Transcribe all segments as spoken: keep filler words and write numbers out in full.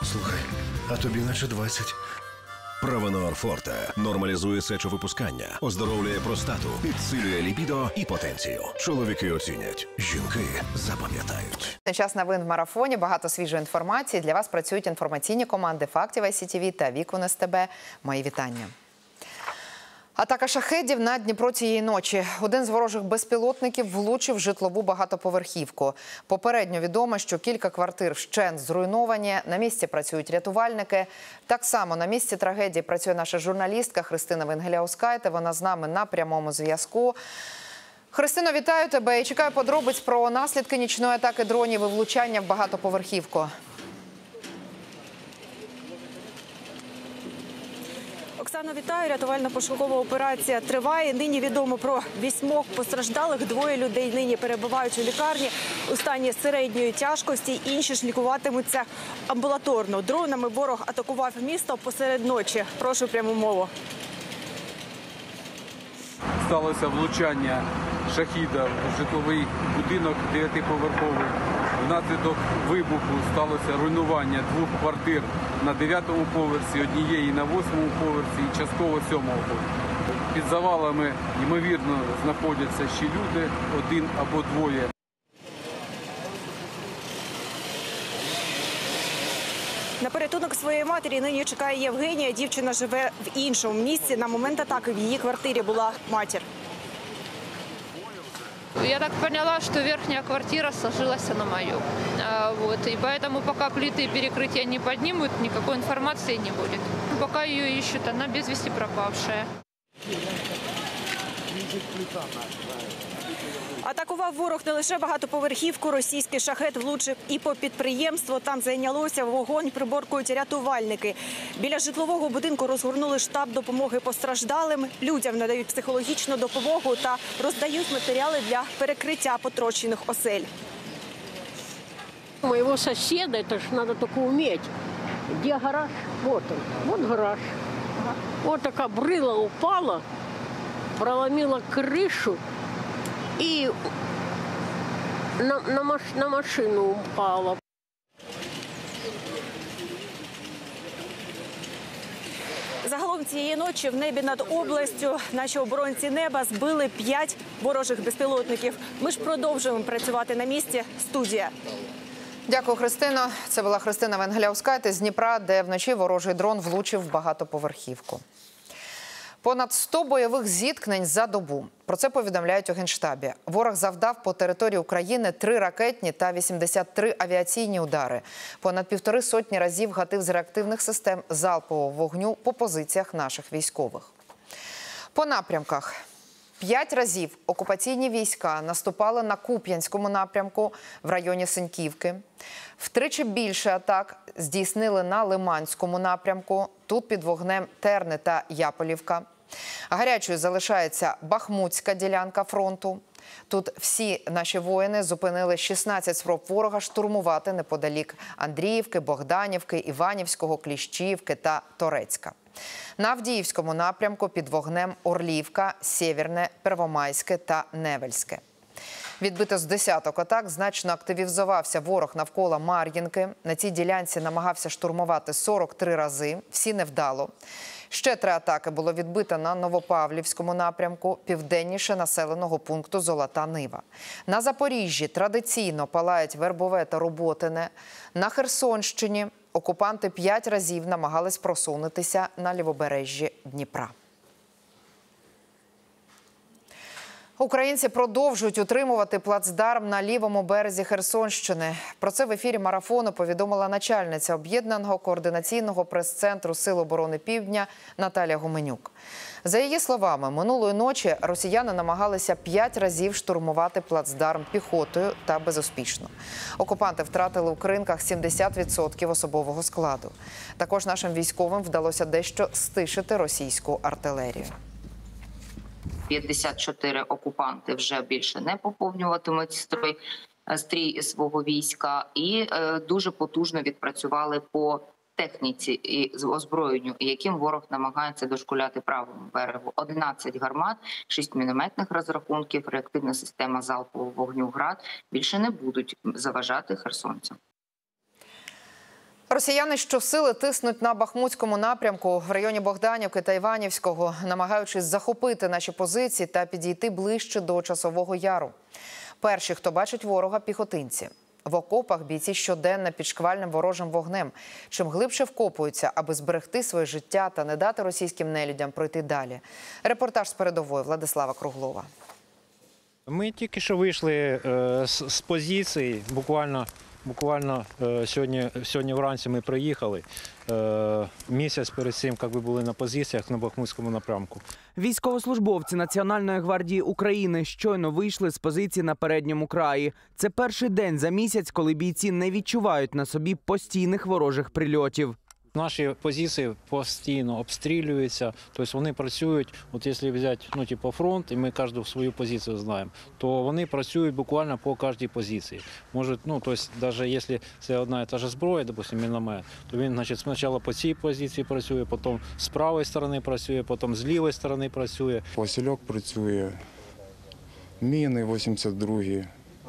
Слухай, а тобі наче двадцять. Провенор Форте нормалізує сечовипускання, оздоровлює простату, підсилює лібідо і потенцію. Чоловіки оцінять, жінки запам'ятають. Час новин в марафоні, багато свіжої інформації. Для вас працюють інформаційні команди «Фактів ай сі ті ві» та «Вікон ес те бе». Мої вітання. Атака шахедів на Дніпро цієї ночі. Один з ворожих безпілотників влучив житлову багатоповерхівку. Попередньо відомо, що кілька квартир вщент зруйновані. На місці працюють рятувальники. Так само на місці трагедії працює наша журналістка Христина Венгеляускайте. Вона з нами на прямому зв'язку. Христино, вітаю тебе і чекаю подробиць про наслідки нічної атаки дронів і влучання в багатоповерхівку. Оксано, вітаю. Рятувально-пошукова операція триває. Нині відомо про вісьмох постраждалих. Двоє людей нині перебувають у лікарні у стані середньої тяжкості. Інші ж лікуватимуться амбулаторно. Дронами ворог атакував місто посеред ночі. Прошу пряму мову. Сталося влучання шахіда в житловий будинок дев'ятиповерховий. Внаслідок вибуху сталося руйнування двох квартир на дев'ятому поверсі, однієї на восьмому поверсі і частково сьомого поверсі. Під завалами, ймовірно, знаходяться ще люди, один або двоє. На порятунок своєї матері нині чекає Євгенія. Дівчина живе в іншому місці. На момент атаки в її квартирі була матір. Я так поняла, что верхняя квартира сложилась на мою. А, вот, и поэтому пока плиты перекрытия не поднимут, никакой информации не будет. Пока ее ищут, она без вести пропавшая. Атакував ворог не лише багатоповерхівку, російський шахет влучив і по підприємству. Там зайнялося, вогонь приборкують рятувальники. Біля житлового будинку розгорнули штаб допомоги постраждалим. Людям надають психологічну допомогу та роздають матеріали для перекриття потрощених осель. Моего соседа, это ж надо только уметь. Где гараж? Вот он. Вот гараж. Вот такая брыла упала, проломила крышу. І на, на, маш, на машину упала. Загалом цієї ночі в небі над областю наші оборонці неба збили п'ять ворожих безпілотників. Ми ж продовжуємо працювати на місці. Студія. Дякую, Христино. Це була Христина Венгеляускайте з Дніпра, де вночі ворожий дрон влучив в багатоповерхівку. Понад сто бойових зіткнень за добу. Про це повідомляють у Генштабі. Ворог завдав по території України три ракетні та вісімдесят три авіаційні удари. Понад півтори сотні разів гатив з реактивних систем залпового вогню по позиціях наших військових. По напрямках. П'ять разів окупаційні війська наступали на Куп'янському напрямку в районі Синьківки. Втричі більше атак здійснили на Лиманському напрямку. Тут під вогнем Терни та Яполівка. Гарячою залишається Бахмутська ділянка фронту. Тут всі наші воїни зупинили шістнадцять спроб ворога штурмувати неподалік Андріївки, Богданівки, Іванівського, Кліщіївки та Торецька. На Авдіївському напрямку під вогнем Орлівка, Сєвєрне, Первомайське та Невельське. Відбито з десяток атак, значно активізувався ворог навколо Мар'їнки. На цій ділянці намагався штурмувати сорок три рази, всі невдало. Ще три атаки було відбито на Новопавлівському напрямку, південніше населеного пункту Золота Нива. На Запоріжжі традиційно палають Вербове та Роботине. На Херсонщині окупанти п'ять разів намагались просунутися на лівобережжі Дніпра. Українці продовжують утримувати плацдарм на лівому березі Херсонщини. Про це в ефірі марафону повідомила начальниця Об'єднаного координаційного прес-центру Сил оборони Півдня Наталія Гуменюк. За її словами, минулої ночі росіяни намагалися п'ять разів штурмувати плацдарм піхотою та безуспішно. Окупанти втратили у кринках сімдесят відсотків особового складу. Також нашим військовим вдалося дещо стишити російську артилерію. п'ятдесят чотири окупанти вже більше не поповнюватимуть стрій, стрій свого війська і е, дуже потужно відпрацювали по техніці і озброєнню, яким ворог намагається дошкуляти правому берегу. одинадцять гармат, шість мінометних розрахунків, реактивна система залпового вогню «Град» більше не будуть заважати херсонцям. Росіяни щосили тиснуть на Бахмутському напрямку в районі Богданівки та Іванівського, намагаючись захопити наші позиції та підійти ближче до Часового Яру. Перші, хто бачить ворога – піхотинці. В окопах бійці щоденно під шквальним ворожим вогнем. Чим глибше вкопуються, аби зберегти своє життя та не дати російським нелюдям пройти далі. Репортаж з передової Владислава Круглова. Ми тільки що вийшли е, з, з позиції, буквально, буквально е, сьогодні, сьогодні вранці ми приїхали. Е, місяць перед цим, як ви були на позиціях на Бахмутському напрямку. Військовослужбовці Національної гвардії України щойно вийшли з позиції на передньому краї. Це перший день за місяць, коли бійці не відчувають на собі постійних ворожих прильотів. Наші позиції постійно обстрілюються, тобто вони працюють, от якщо взяти ну, типу фронт, і ми кожну свою позицію знаємо, то вони працюють буквально по кожній позиції. Може, ну, тобто, навіть якщо це одна і та ж зброя, допустим, міномет, то він, значить, спочатку по цій позиції працює, потім з правої сторони працює, потім з лівої сторони працює. Васильок працює, міни вісімдесят другі.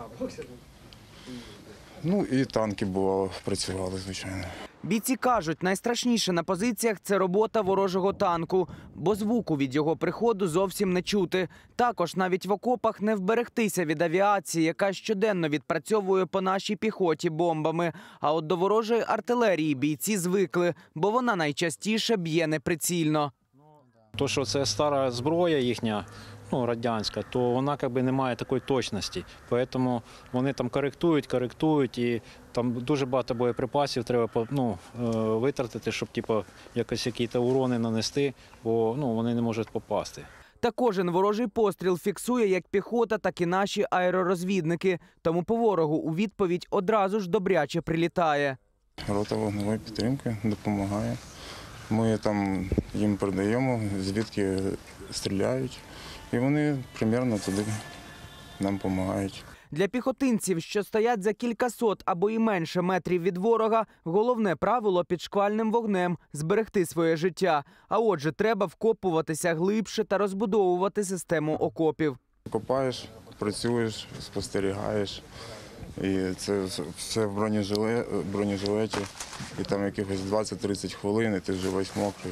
Ну і танки бувало працювали, звичайно. Бійці кажуть, найстрашніше на позиціях – це робота ворожого танку, бо звуку від його приходу зовсім не чути. Також навіть в окопах не вберегтися від авіації, яка щоденно відпрацьовує по нашій піхоті бомбами. А от до ворожої артилерії бійці звикли, бо вона найчастіше б'є неприцільно. То, що це стара зброя їхня, ну, радянська, то вона якби не має такої точності. Тому вони там коректують, коректують, і там дуже багато боєприпасів треба ну, витратити, щоб типу, якось якісь урони нанести, бо ну, вони не можуть попасти. Та кожен ворожий постріл фіксує як піхота, так і наші аеророзвідники. Тому по ворогу у відповідь одразу ж добряче прилітає. Рота вогневої підтримки допомагає. Ми там їм передаємо, звідки стріляють. І вони примерно туди нам допомагають. Для піхотинців, що стоять за кількасот або і менше метрів від ворога, головне правило під шквальним вогнем – зберегти своє життя. А отже, треба вкопуватися глибше та розбудовувати систему окопів. Копаєш, працюєш, спостерігаєш. І це все в бронежилеті. І там якихось двадцять-тридцять хвилин, і ти вже весь мокрий.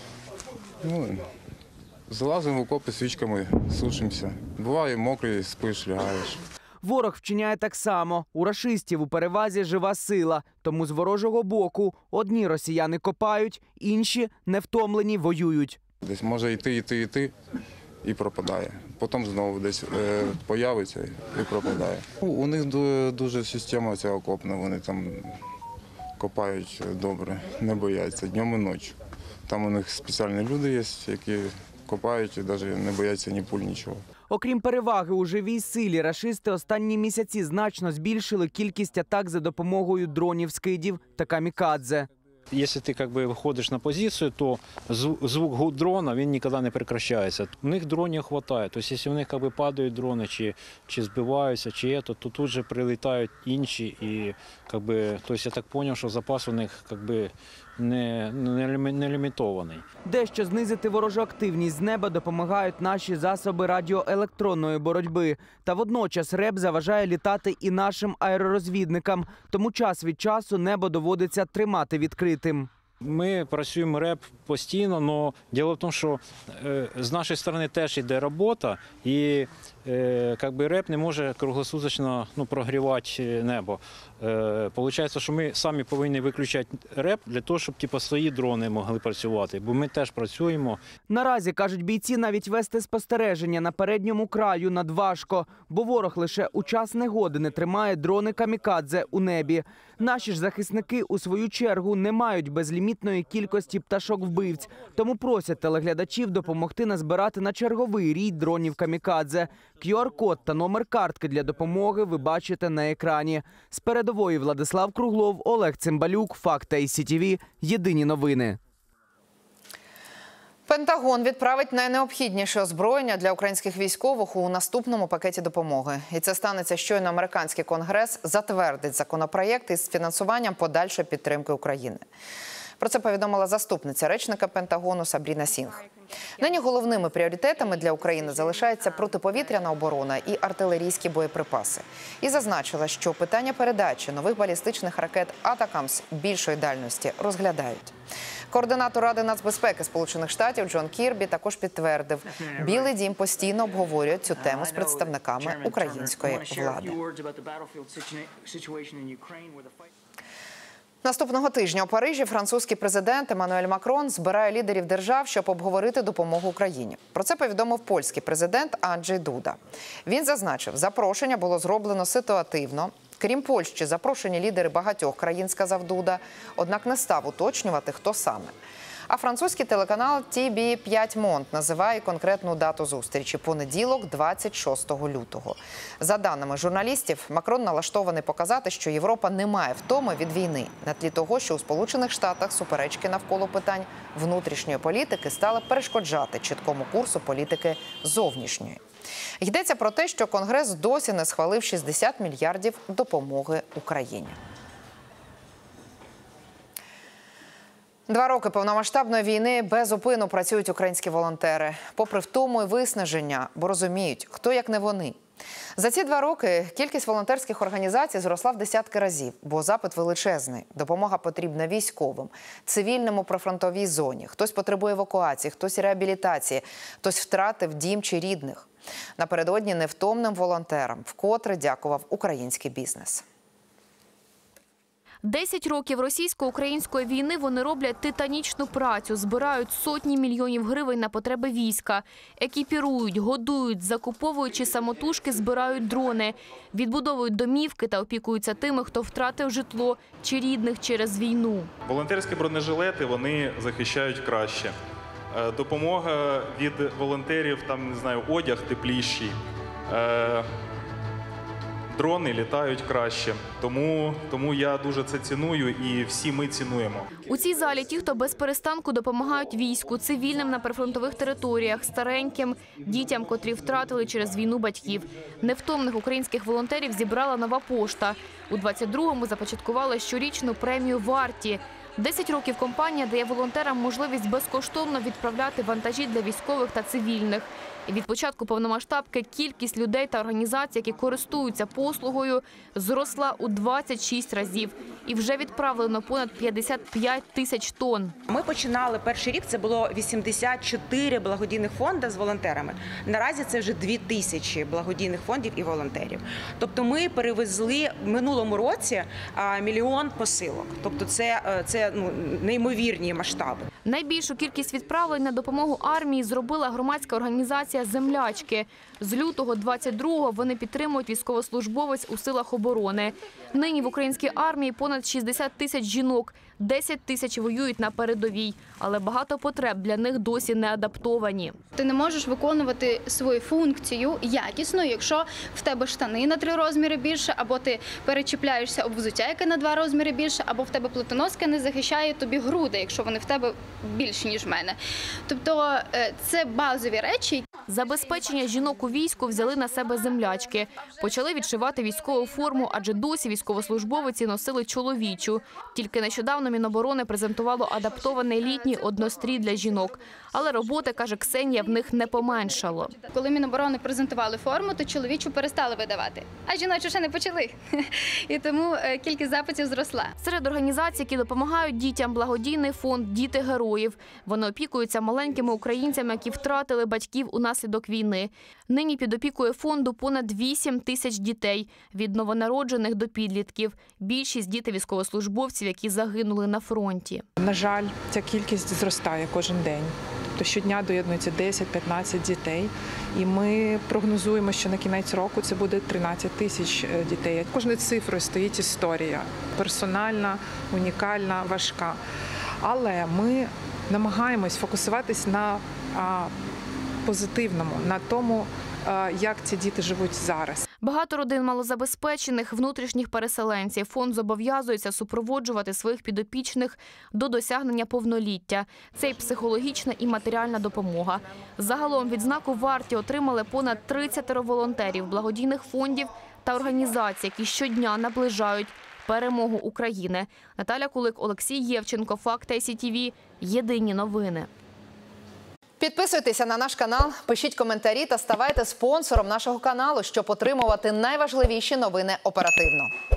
Ну, залазимо в окопи свічками, сушимося. Буває мокрий, спиш, лягаєш. Ворог вчиняє так само. У рашистів у перевазі жива сила. Тому з ворожого боку одні росіяни копають, інші, невтомлені, воюють. Десь може йти, йти, йти і пропадає. Потім знову десь е, появиться і пропадає. У них дуже система ця окопна, вони там копають добре, не бояться днем і ночі. Там у них спеціальні люди є, які копають і навіть не бояться ні пуль, нічого. Окрім переваги у живій силі, рашисти останні місяці значно збільшили кількість атак за допомогою дронів-скидів та камікадзе. Якщо ти как бы, виходиш на позицію, то звук дрона він ніколи не прекращається. У них дронів вистачає. Тобто, якщо в них как бы, падають дрони, чи, чи збиваються, чи це, то тут же прилітають інші. І, как бы, тобто, я так зрозумів, що запас у них как бы, не, не, не лімітований. Дещо знизити ворожу активність з неба допомагають наші засоби радіоелектронної боротьби. Та водночас РЕБ заважає літати і нашим аеророзвідникам. Тому час від часу небо доводиться тримати відкритим. Ми працюємо РЕБ постійно, але діло в тому, що е, з нашої сторони теж йде робота, і е, как би, РЕБ не може круглосуточно ну, прогрівати небо. Е, Получається, що ми самі повинні виключати РЕБ для того, щоб типу, свої дрони могли працювати, бо ми теж працюємо. Наразі, кажуть бійці, навіть вести спостереження на передньому краю надважко, бо ворог лише у час негоди не тримає дрони камікадзе у небі. Наші ж захисники, у свою чергу, не мають безлімітної кількості пташок-вбивць, тому просять телеглядачів допомогти назбирати на черговий рій дронів камікадзе. кю ар-код та номер картки для допомоги ви бачите на екрані. З передової Владислав Круглов, Олег Цимбалюк, Факти ай сі ті ві. Єдині новини. Пентагон відправить найнеобхідніше озброєння для українських військових у наступному пакеті допомоги. І це станеться, щойно американський конгрес затвердить законопроєкт із фінансуванням подальшої підтримки України. Про це повідомила заступниця речника Пентагону Сабріна Сінг. Нині головними пріоритетами для України залишається протиповітряна оборона і артилерійські боєприпаси. І зазначила, що питання передачі нових балістичних ракет «Атакамс» більшої дальності розглядають. Координатор Ради нацбезпеки Сполучених Штатів Джон Кірбі також підтвердив, Білий дім постійно обговорює цю тему з представниками української влади. Наступного тижня у Парижі французький президент Еммануель Макрон збирає лідерів держав, щоб обговорити допомогу Україні. Про це повідомив польський президент Анджей Дуда. Він зазначив, запрошення було зроблено ситуативно. Крім Польщі, запрошені лідери багатьох країн, сказав Дуда, однак не став уточнювати, хто саме. А французький телеканал Ті Бі п'ять Монт називає конкретну дату зустрічі – понеділок, двадцять шостого лютого. За даними журналістів, Макрон налаштований показати, що Європа не має втоми від війни, на тлі того, що у Сполучених Штатах суперечки навколо питань внутрішньої політики стали перешкоджати чіткому курсу політики зовнішньої. Йдеться про те, що Конгрес досі не схвалив шістдесят мільярдів допомоги Україні. Два роки повномасштабної війни безупину працюють українські волонтери. Попри втому і виснаження, бо розуміють, хто як не вони. За ці два роки кількість волонтерських організацій зросла в десятки разів, бо запит величезний. Допомога потрібна військовим, цивільним у прифронтовій зоні. Хтось потребує евакуації, хтось реабілітації, хтось втратив дім чи рідних. Напередодні невтомним волонтерам вкотре дякував український бізнес. Десять років російсько-української війни вони роблять титанічну працю, збирають сотні мільйонів гривень на потреби війська, екіпірують, годують, закуповуючи самотужки, збирають дрони, відбудовують домівки та опікуються тими, хто втратив житло чи рідних через війну. Волонтерські бронежилети, вони захищають краще. Допомога від волонтерів, там, не знаю, одяг тепліший. Дрони літають краще, тому, тому я дуже це ціную і всі ми цінуємо. У цій залі ті, хто без перестанку допомагають війську, цивільним на прифронтових територіях, стареньким, дітям, котрі втратили через війну батьків. Невтомних українських волонтерів зібрала Нова пошта. У двадцять другому започаткувала щорічну премію «Варті». Десять років компанія дає волонтерам можливість безкоштовно відправляти вантажі для військових та цивільних. І від початку повномасштабки кількість людей та організацій, які користуються послугою, зросла у двадцять шість разів. І вже відправлено понад п'ятдесят п'ять тисяч тонн. Ми починали перший рік, це було вісімдесят чотири благодійних фонди з волонтерами. Наразі це вже дві тисячі благодійних фондів і волонтерів. Тобто ми перевезли в минулому році мільйон посилок. Тобто це, це ну, неймовірні масштаби. Найбільшу кількість відправлень на допомогу армії зробила громадська організація «Землячки». З лютого двадцять другого вони підтримують військовослужбовець у силах оборони. Нині в українській армії понад шістдесят тисяч жінок, десять тисяч воюють на передовій. Але багато потреб для них досі не адаптовані. Ти не можеш виконувати свою функцію якісно, якщо в тебе штани на три розміри більше, або ти перечіпляєшся об взуття, яке на два розміри більше, або в тебе плитоноска не захищає тобі груди, якщо вони в тебе більші, ніж в мене. Тобто це базові речі. Забезпечення жінок у війську взяли на себе землячки. Почали відшивати військову форму, адже досі військовослужбовиці носили чоловічу. Тільки нещодавно Міноборони презентувало адаптований літній однострій для жінок. Але роботи, каже Ксенія, в них не поменшало. Коли Міноборони презентували форму, то чоловічу перестали видавати, а жіночу ще не почали. І тому кількість запитів зросла. Серед організацій, які допомагають дітям, благодійний фонд «Діти героїв». Вони опікуються маленькими українцями, які втратили батьків унаслідок війни. Нині під опікою фонду понад вісім тисяч дітей, від новонароджених до підлітків. Більшість – діти військовослужбовців, які загинули на фронті. На жаль, ця кількість зростає кожен день. Тобто щодня доєднується десять-п'ятнадцять дітей. І ми прогнозуємо, що на кінець року це буде тринадцять тисяч дітей. Кожною цифрою стоїть історія. Персональна, унікальна, важка. Але ми намагаємось фокусуватись на а, позитивному, на тому, а, як ці діти живуть зараз. Багато родин малозабезпечених, внутрішніх переселенців. Фонд зобов'язується супроводжувати своїх підопічних до досягнення повноліття. Це й психологічна і матеріальна допомога. Загалом відзнаку «Варті» отримали понад тридцять волонтерів, благодійних фондів та організацій, які щодня наближають перемогу України. Наталя Кулик, Олексій Євченко, Факт ай сі ті ві. Єдині новини. Підписуйтеся на наш канал, пишіть коментарі та ставайте спонсором нашого каналу, щоб отримувати найважливіші новини оперативно.